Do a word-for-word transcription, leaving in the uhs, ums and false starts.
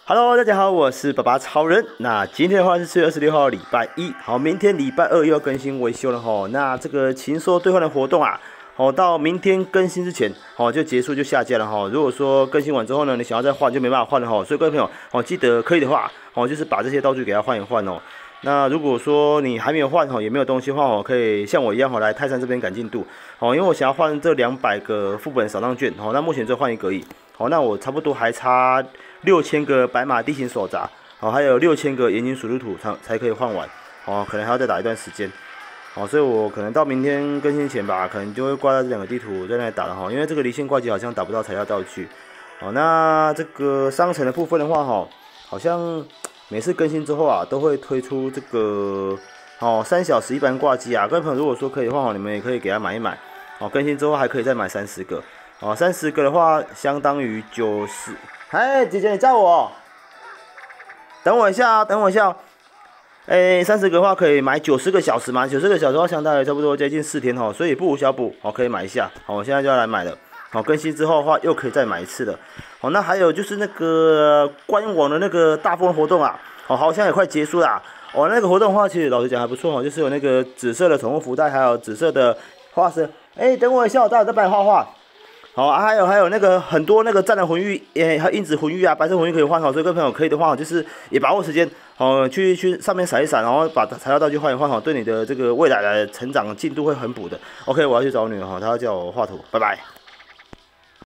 Hello， 大家好，我是爸爸超人。那今天的话是四月二十六号，礼拜一。好，明天礼拜二又要更新维修了哈。那这个禽兽兑换的活动啊，哦，到明天更新之前，哦就结束就下架了哈。如果说更新完之后呢，你想要再换就没办法换了哈。所以各位朋友，哦记得可以的话，哦就是把这些道具给它换一换哦。那如果说你还没有换哈，也没有东西的话哦，可以像我一样哈，来泰山这边赶进度。哦，因为我想要换这两百个副本扫荡券，哦，那目前只换一个而已。好，那我差不多还差六千个白马地形手札，好，还有六千个岩井水路土才才可以换完，哦，可能还要再打一段时间，好，所以我可能到明天更新前吧，可能就会挂在这两个地图在那里打了哈，因为这个离线挂机好像打不到材料道具，好，那这个商城的部分的话哈，好像每次更新之后啊，都会推出这个哦三小时一般挂机啊，各位朋友如果说可以的话，你们也可以给他买一买，哦，更新之后还可以再买三十个。哦，三十个的话，相当于九十。哎，姐姐，你叫我？等我一下，等我一下。哎，三十个的话可以买九十个小时嘛？九十个小时的话，相当于差不多接近四天哈，所以不无小补。好，可以买一下。好，我现在就要来买了。好，更新之后的话，又可以再买一次了。好，那还有就是那个官网的那个大风活动啊，哦，好像也快结束啦。哦，那个活动的话，其实老实讲还不错哦，就是有那个紫色的宠物福袋，还有紫色的花生。哎，等我一下，我待会再帮你画画。好啊，还有还有那个很多那个战狼魂玉，诶，还有印子魂玉啊，白色魂玉可以换好，所以各位朋友可以的话，就是也把握时间，哦，去去上面闪一闪，然后把材料道具换一换好，对你的这个未来的成长进度会很补的。OK， 我要去找我女儿哈，她要叫我画图，拜拜。